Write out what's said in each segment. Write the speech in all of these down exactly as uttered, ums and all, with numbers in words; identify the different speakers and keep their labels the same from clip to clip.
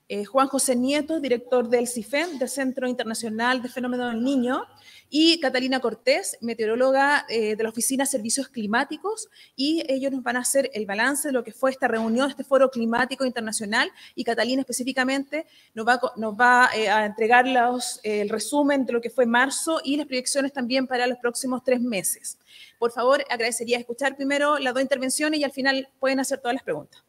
Speaker 1: eh, Juan José Nieto, director del CIFEM, del Centro Internacional de Fenómenos del Niño, y Catalina Cortés, meteoróloga eh, de la Oficina de Servicios Climáticos, y ellos nos van a hacer el balance de lo que fue esta reunión, este foro climático internacional, y Catalina específicamente nos va, nos va eh, a entregar los, eh, el resumen de lo que fue marzo y las proyecciones también para los próximos tres meses. Por favor, agradecería escuchar primero las dos intervenciones y al final pueden hacer todas las preguntas.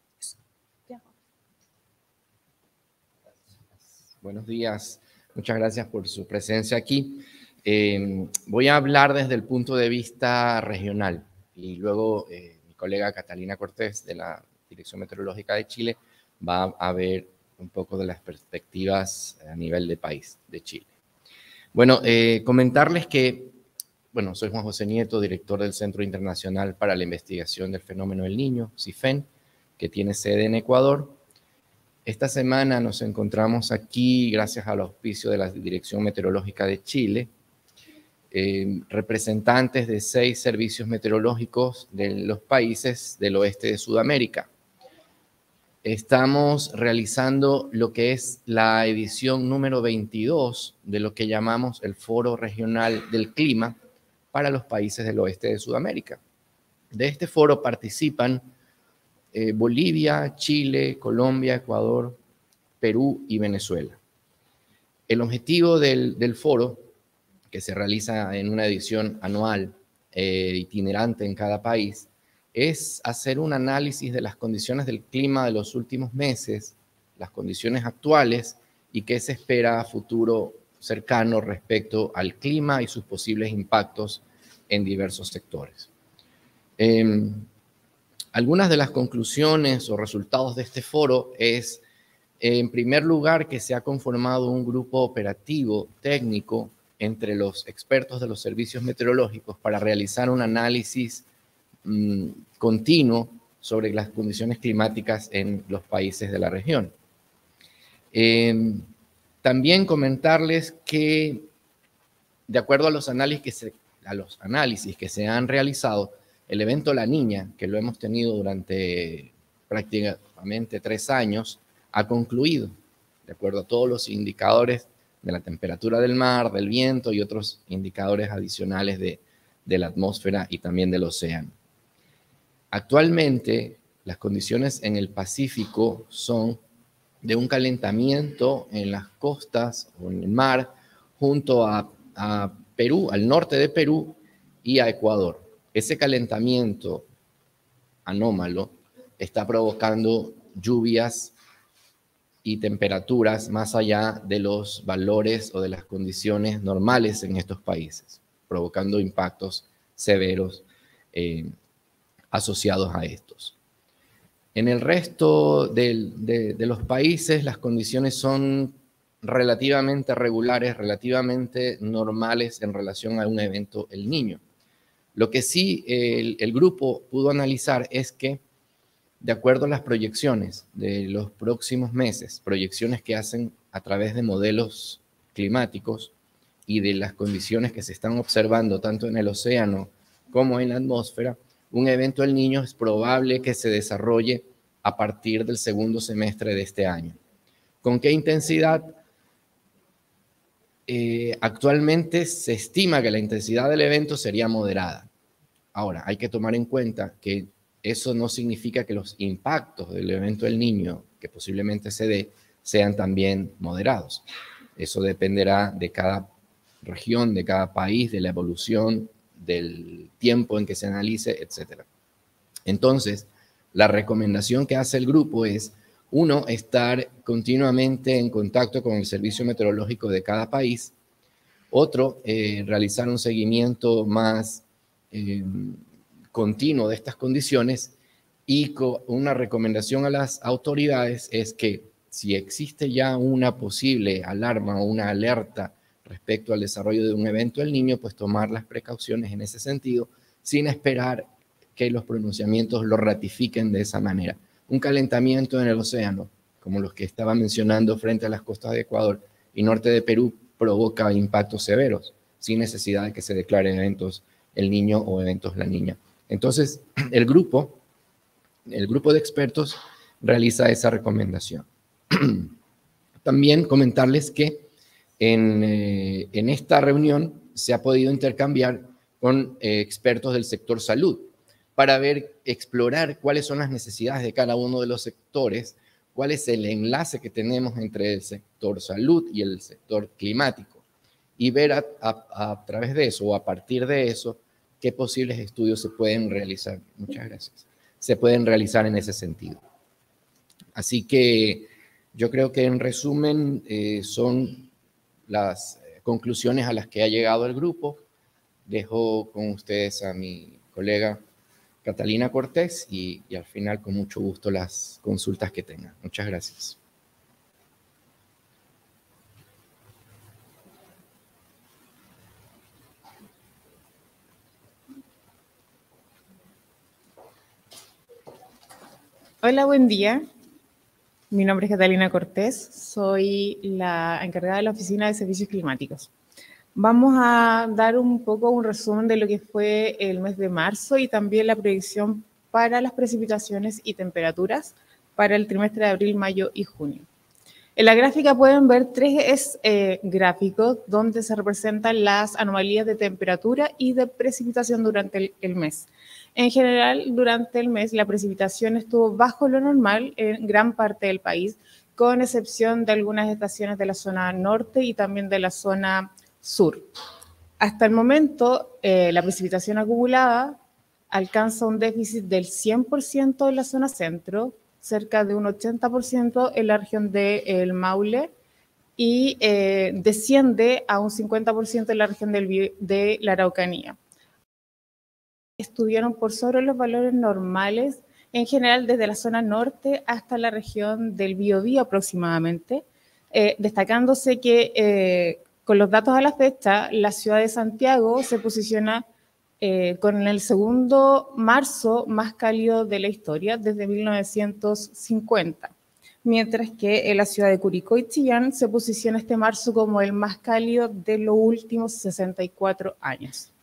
Speaker 2: Buenos días, muchas gracias por su presencia aquí. Eh, voy a hablar desde el punto de vista regional y luego eh, mi colega Catalina Cortés de la Dirección Meteorológica de Chile va a ver un poco de las perspectivas a nivel de país de Chile. Bueno, eh, comentarles que, bueno, soy Juan José Nieto, director del Centro Internacional para la Investigación del Fenómeno del Niño, CIFEN, que tiene sede en Ecuador. Esta semana nos encontramos aquí gracias al auspicio de la Dirección Meteorológica de Chile, eh, representantes de seis servicios meteorológicos de los países del oeste de Sudamérica. Estamos realizando lo que es la edición número veintidós de lo que llamamos el Foro Regional del Clima para los países del oeste de Sudamérica. De este foro participan eh, Bolivia, Chile, Colombia, Ecuador, Perú y Venezuela. El objetivo del, del foro, que se realiza en una edición anual eh, itinerante en cada país, es hacer un análisis de las condiciones del clima de los últimos meses, las condiciones actuales y qué se espera a futuro cercano respecto al clima y sus posibles impactos en diversos sectores. Eh, algunas de las conclusiones o resultados de este foro es, en primer lugar, que se ha conformado un grupo operativo técnico entre los expertos de los servicios meteorológicos para realizar un análisis mmm, continuo sobre las condiciones climáticas en los países de la región. Eh, también comentarles que, de acuerdo a los análisis que se, a los análisis que se han realizado, el evento La Niña, que lo hemos tenido durante prácticamente tres años, ha concluido, de acuerdo a todos los indicadores de la temperatura del mar, del viento y otros indicadores adicionales de, de la atmósfera y también del océano. Actualmente, las condiciones en el Pacífico son de un calentamiento en las costas o en el mar junto a, a Perú, al norte de Perú y a Ecuador. Ese calentamiento anómalo está provocando lluvias y temperaturas más allá de los valores o de las condiciones normales en estos países, provocando impactos severos eh, asociados a estos. En el resto de, de, de los países las condiciones son relativamente regulares, relativamente normales en relación a un evento El Niño. Lo que sí el, el grupo pudo analizar es que, de acuerdo a las proyecciones de los próximos meses, proyecciones que hacen a través de modelos climáticos y de las condiciones que se están observando tanto en el océano como en la atmósfera, un evento El Niño es probable que se desarrolle a partir del segundo semestre de este año. ¿Con qué intensidad? Eh, actualmente se estima que la intensidad del evento sería moderada. Ahora, hay que tomar en cuenta que eso no significa que los impactos del evento El Niño que posiblemente se dé sean también moderados. Eso dependerá de cada región, de cada país, de la evolución, del tiempo en que se analice, etcétera. Entonces, la recomendación que hace el grupo es, uno, estar continuamente en contacto con el servicio meteorológico de cada país. Otro, eh, realizar un seguimiento más eh, continuo de estas condiciones, y una recomendación a las autoridades es que si existe ya una posible alarma o una alerta respecto al desarrollo de un evento El Niño, pues tomar las precauciones en ese sentido sin esperar que los pronunciamientos lo ratifiquen de esa manera. Un calentamiento en el océano, como los que estaba mencionando frente a las costas de Ecuador y norte de Perú, provoca impactos severos, sin necesidad de que se declaren eventos El Niño o eventos La Niña. Entonces, el grupo, el grupo de expertos realiza esa recomendación. También comentarles que en, eh, en esta reunión se ha podido intercambiar con eh, expertos del sector salud para ver, explorar cuáles son las necesidades de cada uno de los sectores, cuál es el enlace que tenemos entre el sector salud y el sector climático, y ver a, a, a través de eso o a partir de eso qué posibles estudios se pueden realizar. Muchas gracias. Se pueden realizar en ese sentido. Así que yo creo que en resumen eh, son las conclusiones a las que ha llegado el grupo. Dejo con ustedes a mi colega Catalina Cortés y, y al final con mucho gusto las consultas que tengan. Muchas gracias.
Speaker 3: Hola, buen día. Mi nombre es Catalina Cortés, soy la encargada de la Oficina de Servicios Climáticos. Vamos a dar un poco un resumen de lo que fue el mes de marzo y también la proyección para las precipitaciones y temperaturas para el trimestre de abril, mayo y junio. En la gráfica pueden ver tres eh, gráficos donde se representan las anomalías de temperatura y de precipitación durante el, el mes. En general, durante el mes, la precipitación estuvo bajo lo normal en gran parte del país, con excepción de algunas estaciones de la zona norte y también de la zona sur. Hasta el momento, eh, la precipitación acumulada alcanza un déficit del cien por ciento en la zona centro, cerca de un ochenta por ciento en la región del Maule y eh, desciende a un cincuenta por ciento en la región del, de la Araucanía. Estuvieron por sobre los valores normales, en general desde la zona norte hasta la región del Biobío aproximadamente, eh, destacándose que eh, con los datos a la fecha, la ciudad de Santiago se posiciona eh, con el segundo marzo más cálido de la historia desde mil novecientos cincuenta, mientras que en la ciudad de Curicó y Chillán se posiciona este marzo como el más cálido de los últimos sesenta y cuatro años.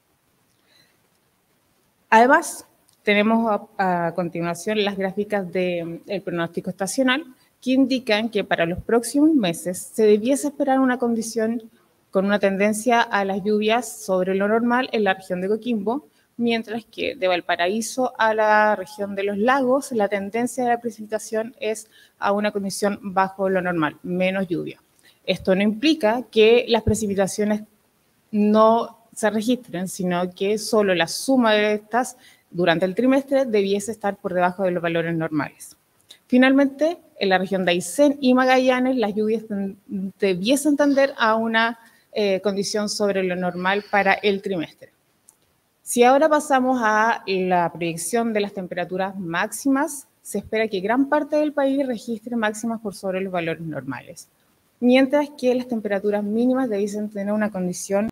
Speaker 3: Además, tenemos a, a continuación las gráficas del pronóstico estacional que indican que para los próximos meses se debiese esperar una condición con una tendencia a las lluvias sobre lo normal en la región de Coquimbo, mientras que de Valparaíso a la región de los lagos la tendencia de la precipitación es a una condición bajo lo normal, menos lluvia. Esto no implica que las precipitaciones no se registren, sino que solo la suma de estas durante el trimestre debiese estar por debajo de los valores normales. Finalmente, en la región de Aysén y Magallanes, las lluvias debiesen tender a una eh, condición sobre lo normal para el trimestre. Si ahora pasamos a la proyección de las temperaturas máximas, se espera que gran parte del país registre máximas por sobre los valores normales, mientras que las temperaturas mínimas debiesen tener una condición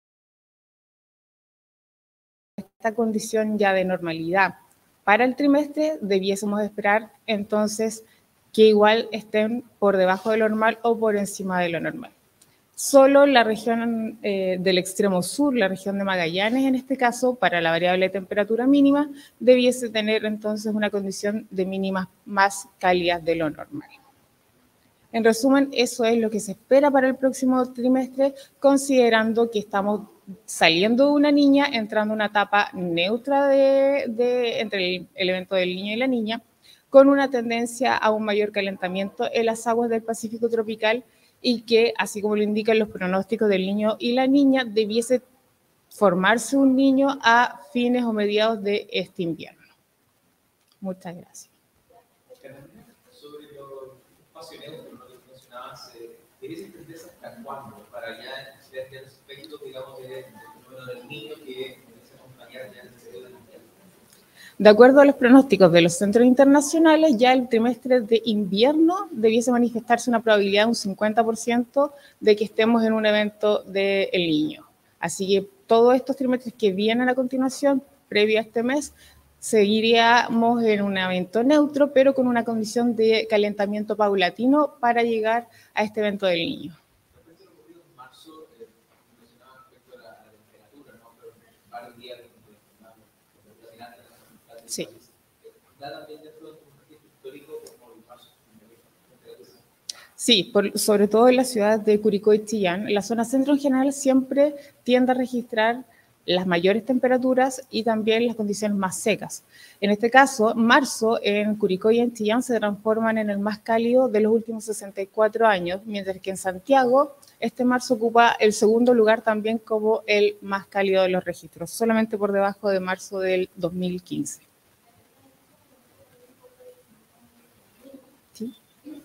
Speaker 3: esta condición ya de normalidad. Para el trimestre debiésemos esperar entonces que igual estén por debajo de lo normal o por encima de lo normal. Solo la región eh, del extremo sur, la región de Magallanes en este caso, para la variable de temperatura mínima, debiese tener entonces una condición de mínimas más cálidas de lo normal. En resumen, eso es lo que se espera para el próximo trimestre, considerando que estamos saliendo de una niña, entrando en una etapa neutra de, de, entre el, el evento del niño y la niña, con una tendencia a un mayor calentamiento en las aguas del Pacífico tropical y que, así como lo indican los pronósticos del niño y la niña, debiese formarse un niño a fines o mediados de este invierno. Muchas gracias.
Speaker 4: Sobre los espacios neutros, lo que mencionabas, ¿debiese entenderse hasta cuándo? Para ya ver el efecto, digamos, del fenómeno del niño que se acompañar ya en el periodo del invierno.
Speaker 3: De acuerdo a los pronósticos de los centros internacionales, ya el trimestre de invierno debiese manifestarse una probabilidad de un cincuenta por ciento de que estemos en un evento del Niño. Así que todos estos trimestres que vienen a continuación, previo a este mes, seguiríamos en un evento neutro, pero con una condición de calentamiento paulatino para llegar a este evento del Niño.
Speaker 4: Respecto a lo ocurrido en marzo, eh, mencionaba respecto a la, a la temperatura, ¿no? Pero varios días de temperatura final.
Speaker 3: Sí.
Speaker 4: ¿Da también dentro de un registro histórico como el marzo?
Speaker 3: Sí, por, sobre todo en las ciudades de Curicó y Chillán. La zona centro en general siempre tiende a registrar las mayores temperaturas y también las condiciones más secas. En este caso, marzo en Curicó y en Chillán se transforman en el más cálido de los últimos sesenta y cuatro años, mientras que en Santiago este marzo ocupa el segundo lugar también como el más cálido de los registros, solamente por debajo de marzo del dos mil quince. ¿Sí?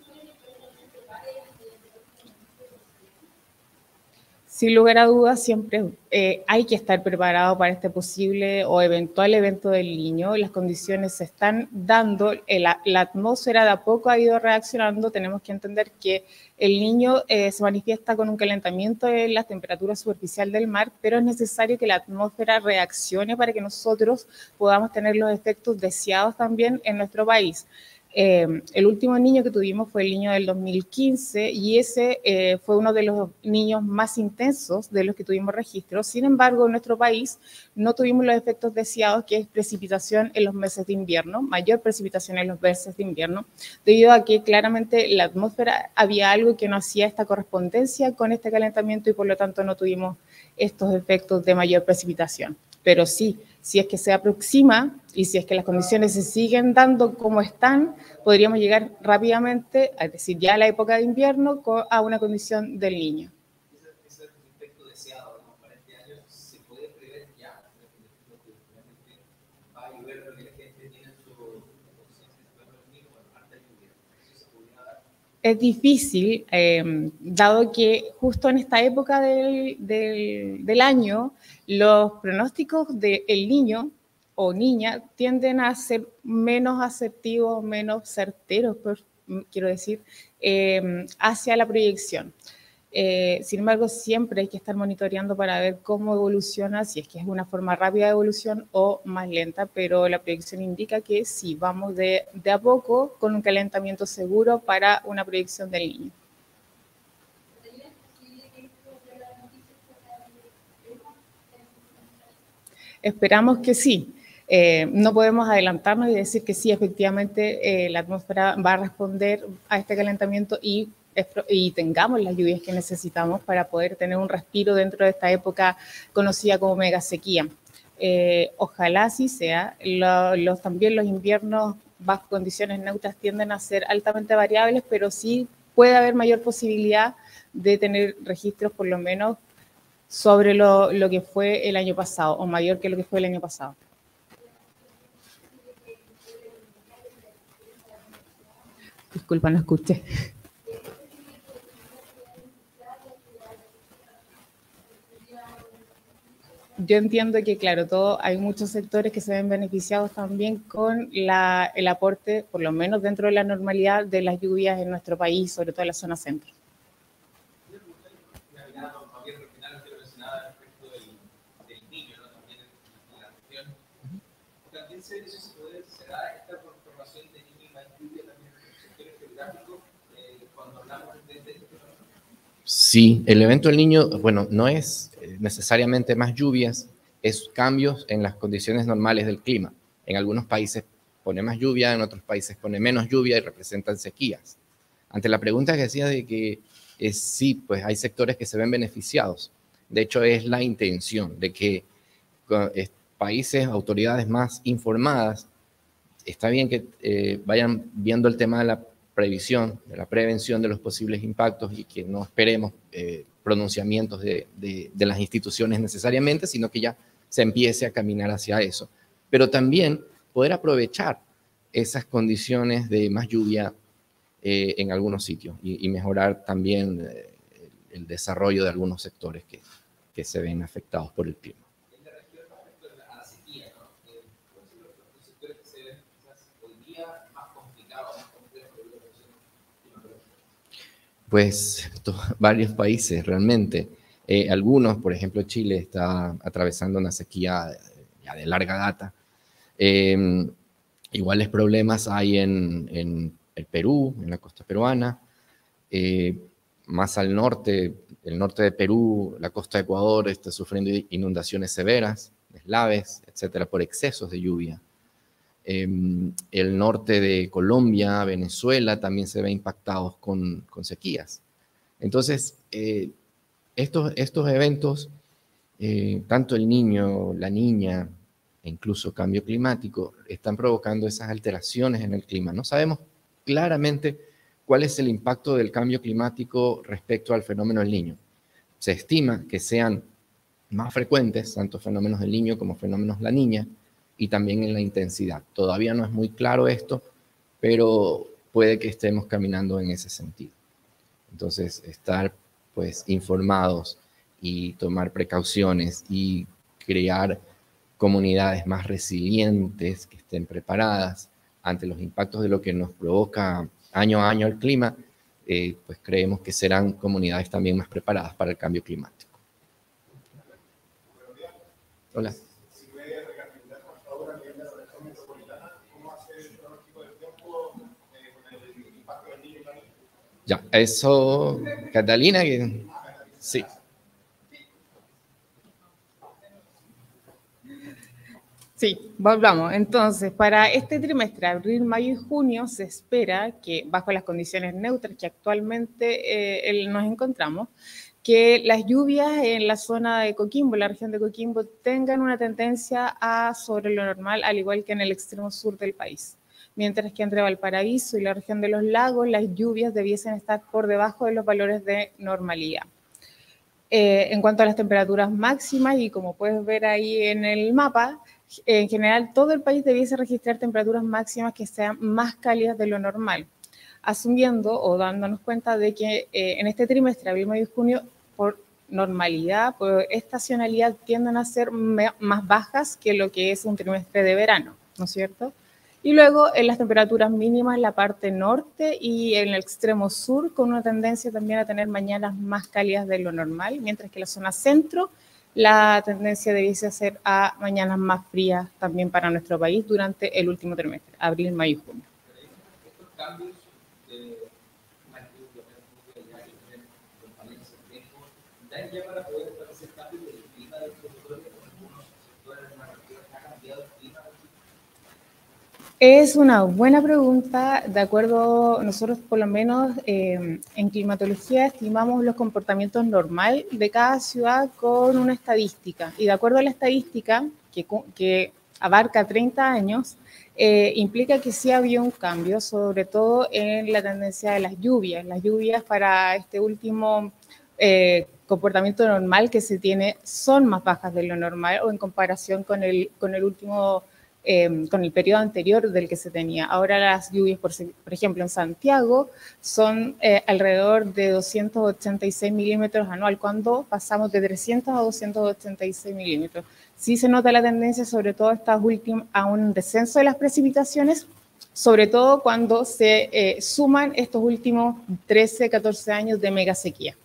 Speaker 3: Sin lugar a dudas, siempre eh, hay que estar preparado para este posible o eventual evento del Niño. Las condiciones se están dando, la, la atmósfera de a poco ha ido reaccionando. Tenemos que entender que el Niño eh, se manifiesta con un calentamiento de la temperatura superficial del mar, pero es necesario que la atmósfera reaccione para que nosotros podamos tener los efectos deseados también en nuestro país. Eh, el último niño que tuvimos fue el niño del dos mil quince y ese eh, fue uno de los niños más intensos de los que tuvimos registro. Sin embargo, en nuestro país no tuvimos los efectos deseados, que es precipitación en los meses de invierno, mayor precipitación en los meses de invierno, debido a que claramente la atmósfera había algo que no hacía esta correspondencia con este calentamiento y por lo tanto no tuvimos estos efectos de mayor precipitación. Pero sí, si es que se aproxima y si es que las condiciones se siguen dando como están, podríamos llegar rápidamente, es decir, ya a la época de invierno, a una condición del Niño.
Speaker 4: Ese efecto deseado, ¿no? Para este año se puede prever ya lo que realmente va a llover, lo que la gente tiene en su conciencia de los niños, bueno, harta lluvia. Eso se podría dar.
Speaker 3: Es difícil, eh, dado que justo en esta época del, del, del año, los pronósticos del niño o niña tienden a ser menos asertivos, menos certeros, por, quiero decir, eh, hacia la proyección. Eh, sin embargo, siempre hay que estar monitoreando para ver cómo evoluciona, si es que es una forma rápida de evolución o más lenta, pero la proyección indica que sí, vamos de, de a poco con un calentamiento seguro para una proyección del niño. Esperamos que sí. Eh, no podemos adelantarnos y decir que sí, efectivamente, eh, la atmósfera va a responder a este calentamiento y y tengamos las lluvias que necesitamos para poder tener un respiro dentro de esta época conocida como mega sequía. Eh, ojalá así sea. Lo, los, también los inviernos bajo condiciones neutras tienden a ser altamente variables, pero sí puede haber mayor posibilidad de tener registros por lo menos sobre lo, lo que fue el año pasado o mayor que lo que fue el año pasado. Disculpa, no escuché. Yo entiendo que, claro, todo, hay muchos sectores que se ven beneficiados también con la, el aporte, por lo menos dentro de la normalidad, de las lluvias en nuestro país, sobre todo en la zona centro.
Speaker 2: Sí, el evento del Niño, bueno, no es necesariamente más lluvias, es cambios en las condiciones normales del clima. En algunos países pone más lluvia, en otros países pone menos lluvia y representan sequías. Ante la pregunta que decía de que es, sí, pues hay sectores que se ven beneficiados. De hecho, es la intención de que eh, países, autoridades más informadas, está bien que eh, vayan viendo el tema de la previsión, de la prevención de los posibles impactos y que no esperemos eh, pronunciamientos de, de, de las instituciones necesariamente, sino que ya se empiece a caminar hacia eso. Pero también poder aprovechar esas condiciones de más lluvia eh, en algunos sitios y, y mejorar también eh, el desarrollo de algunos sectores que, que se ven afectados por el clima. Pues varios países realmente. Eh, algunos, por ejemplo, Chile está atravesando una sequía ya de larga data. Eh, iguales problemas hay en, en el Perú, en la costa peruana. Eh, más al norte, el norte de Perú, la costa de Ecuador está sufriendo inundaciones severas, deslaves, etcétera, por excesos de lluvia. Eh, el norte de Colombia, Venezuela, también se ve impactados con, con sequías. Entonces, eh, estos, estos eventos, eh, tanto el niño, la niña, e incluso cambio climático, están provocando esas alteraciones en el clima. No sabemos claramente cuál es el impacto del cambio climático respecto al fenómeno del niño. Se estima que sean más frecuentes, tanto fenómenos del niño como fenómenos de la niña, y también en la intensidad. Todavía no es muy claro esto, pero puede que estemos caminando en ese sentido. Entonces, estar pues informados y tomar precauciones y crear comunidades más resilientes que estén preparadas ante los impactos de lo que nos provoca año a año el clima, eh, pues creemos que serán comunidades también más preparadas para el cambio climático. Hola.
Speaker 5: Si puede recapitular, por favor, a nivel de la región metropolitana, cómo hace el pronóstico del tiempo eh, con el impacto del niño y la niña.
Speaker 2: Ya, eso, Catalina, que sí.
Speaker 3: Sí, volvamos. Entonces, para este trimestre, abril, mayo y junio, se espera que, bajo las condiciones neutras que actualmente eh, nos encontramos, que las lluvias en la zona de Coquimbo, la región de Coquimbo, tengan una tendencia a sobre lo normal, al igual que en el extremo sur del país. Mientras que entre Valparaíso y la región de los lagos, las lluvias debiesen estar por debajo de los valores de normalidad. Eh, en cuanto a las temperaturas máximas, y como puedes ver ahí en el mapa, en general todo el país debiese registrar temperaturas máximas que sean más cálidas de lo normal, asumiendo o dándonos cuenta de que eh, en este trimestre, abril, mayo y junio, por normalidad, por estacionalidad, tienden a ser más bajas que lo que es un trimestre de verano, ¿no es cierto? Y luego en las temperaturas mínimas en la parte norte y en el extremo sur, con una tendencia también a tener mañanas más cálidas de lo normal, mientras que la zona centro, la tendencia debiese ser a mañanas más frías también para nuestro país durante el último trimestre, abril, mayo y junio.
Speaker 4: Estos cambios de magnitud, dan ya para poder establecer cambios del clima del territorio en algunos sectores de la región. ¿Ha cambiado el clima?
Speaker 3: Es una buena pregunta. De acuerdo, nosotros por lo menos eh, en climatología estimamos los comportamientos normales de cada ciudad con una estadística. Y de acuerdo a la estadística, que, que abarca treinta años, eh, implica que sí había un cambio, sobre todo en la tendencia de las lluvias. Las lluvias para este último eh, comportamiento normal que se tiene son más bajas de lo normal o en comparación con el, con el último Eh, con el periodo anterior del que se tenía. Ahora las lluvias, por, por ejemplo, en Santiago, son eh, alrededor de doscientos ochenta y seis milímetros anual, cuando pasamos de trescientos a doscientos ochenta y seis milímetros. Sí se nota la tendencia, sobre todo estas últimas, a un descenso de las precipitaciones, sobre todo cuando se eh, suman estos últimos trece, catorce años de mega sequía.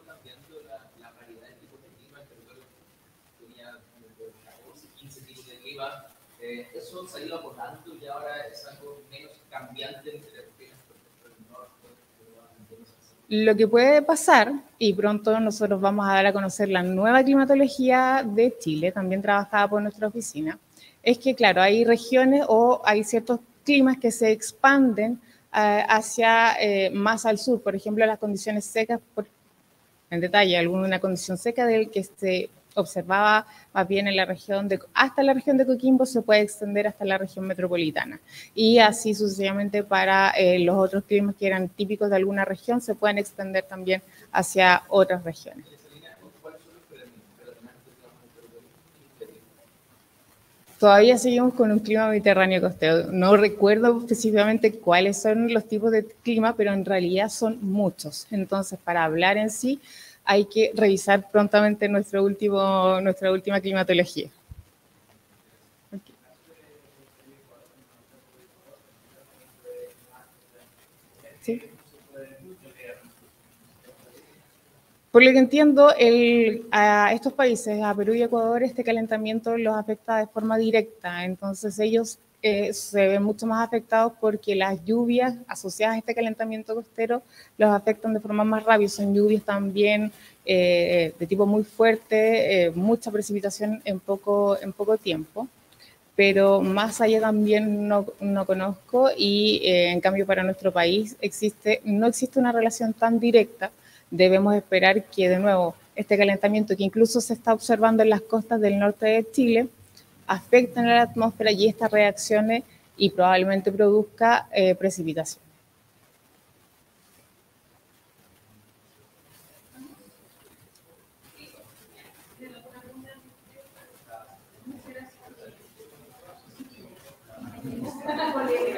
Speaker 4: Eso se ha ido acotando y ahora es algo menos cambiante entre regiones, por ejemplo, el norte.
Speaker 3: Lo que puede pasar, y pronto nosotros vamos a dar a conocer la nueva climatología de Chile, también trabajada por nuestra oficina, es que, claro, hay regiones o hay ciertos climas que se expanden eh, hacia eh, más al sur. Por ejemplo, las condiciones secas, por, en detalle, alguna condición seca del que se observaba más bien en la región de, hasta la región de Coquimbo, se puede extender hasta la región metropolitana. Y así sucesivamente para eh, los otros climas que eran típicos de alguna región, se pueden extender también hacia otras regiones. Todavía seguimos con un clima mediterráneo costero. No recuerdo específicamente cuáles son los tipos de clima, pero en realidad son muchos. Entonces, para hablar en sí, hay que revisar prontamente nuestro último, nuestra última climatología. Okay. ¿Sí? Por lo que entiendo, el, a estos países, a Perú y Ecuador, este calentamiento los afecta de forma directa. Entonces ellos eh, se ven mucho más afectados porque las lluvias asociadas a este calentamiento costero los afectan de forma más rápida. Son lluvias también eh, de tipo muy fuerte, eh, mucha precipitación en poco, en poco tiempo. pero más allá también no, no conozco y eh, en cambio para nuestro país existe, no existe una relación tan directa. Debemos esperar que de nuevo este calentamiento que incluso se está observando en las costas del norte de Chile afecte a la atmósfera y estas reacciones y probablemente produzca eh, precipitación.
Speaker 6: Con